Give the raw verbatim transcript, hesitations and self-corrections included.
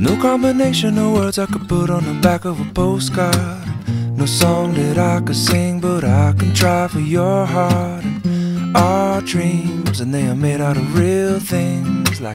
There's no combination of words I could put on the back of a postcard. No song that I could sing, but I can try for your heart. And our dreams, and they are made out of real things.